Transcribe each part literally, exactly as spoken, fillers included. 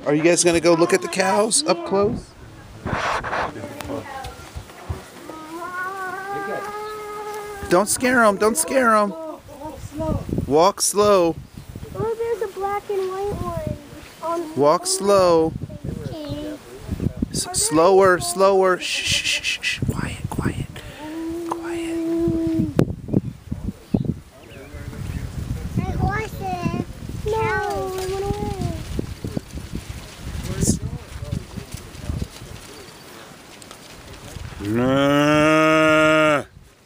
Are you guys gonna go look at the cows up close? Don't scare them. Don't scare them. Walk slow. Oh, there's a black and white one. Walk slow. Okay. S slower, slower. Shh, shh, shh, shh. Quiet, quiet, quiet. Hey, horses. No, they went away. Nah.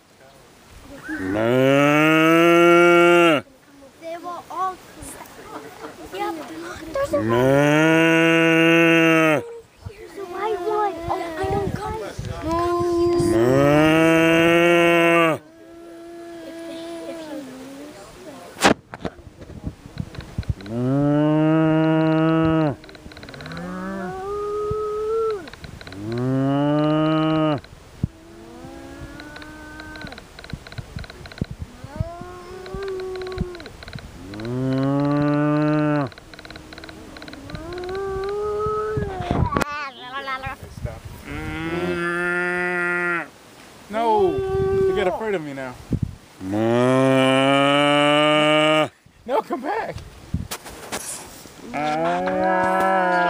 Nah. They were all. Yep. There's a Nah. There's a white one. Oh, I know, guys. No. Nah. If they, if you Nah. Nah. No, you get afraid of me now. Nah. No, come back.